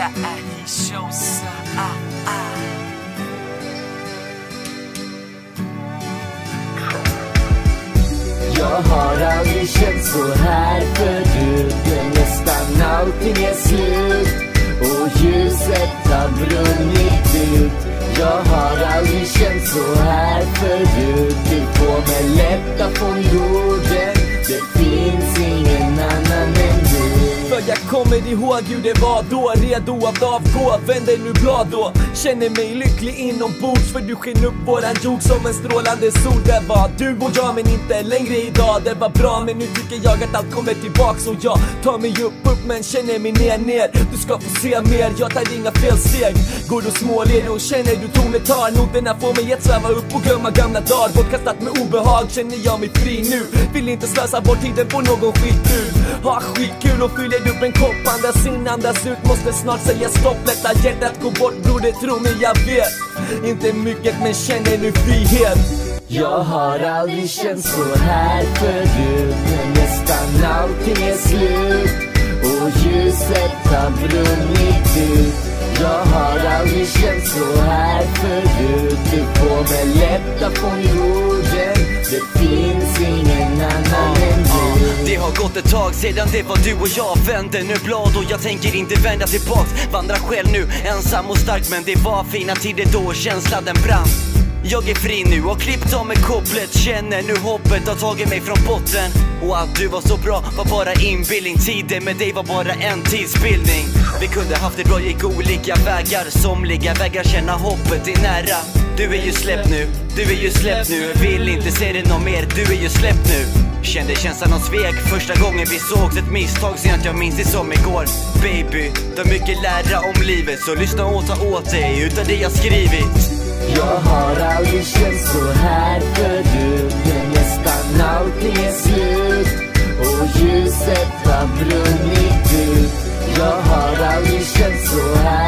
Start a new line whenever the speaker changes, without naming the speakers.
jag är Hishosa.
Jag har aldrig känt så här förut, när nästan allting är slut och ljuset har brunnit ut. Jag har aldrig känt så här förut, du får mig lätta från jorden. Det finns ingen annan än du.
För jag kommer ihåg hur det var då, redo att avgå, vänder nu blad då. Känner mig lycklig inombords, för du sken upp våran jord som en strålande sol. Det var du och jag men inte längre idag. Det var bra men nu tycker jag att allt kommer tillbaks. Och jag tar mig upp men känner mig ner. Du ska få se mer, jag tar inga fel steg. Går du småler och känner du tonet tar. Noterna får mig att sväva upp och glömma gamla dagar. Bortkastat med obehag känner jag mig fri nu. Vill inte slösa bort tiden på någon skitbrud. Ha skitkul och fyller upp en kopp. Andas in, andas ut, måste snart säga stopp. Lätta hjärtat gå bort bror, det tror mig jag vet. Inte mycket men känner nu frihet.
Jag har aldrig känt så här förut, när nästan allting är slut och ljuset har brunnit ut. Jag har aldrig känt så här förut, du får mig lätta från jorden. Det finns ingen annan än du.
Det har gått ett tag sedan det var du och jag vände nu blad, och jag tänker inte vända tillbaks. Vandra själv nu, ensam och stark, men det var fina tider då känslan den brann. Jag är fri nu och klippt av med kopplet. Känner nu hoppet har tagit mig från botten. Och att du var så bra var bara inbildning. Tiden med dig var bara en tidsbildning. Vi kunde haft det bra, gick olika vägar. Somliga vägar känna hoppet är nära. Du är ju släppt nu, du är ju släppt nu. Vill inte se det någon mer, du är ju släppt nu. Kände känslan av svek första gången vi sågs. Ett misstag sen att jag minns det som igår. Baby, du har mycket lära om livet, så lyssna och ta åt dig utav det jag skrivit.
Jag har aldrig känt så här förut, när nästan allting är slut och ljuset har brunnit ut. Jag har aldrig känt så här